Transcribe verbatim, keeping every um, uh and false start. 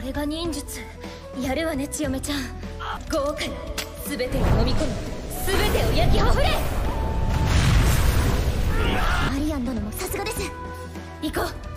れが忍術。やるわね千代目ちゃん。豪華に全てを飲み込む。全てを焼きほふれ。 アリアン殿もさすがです。 行こう。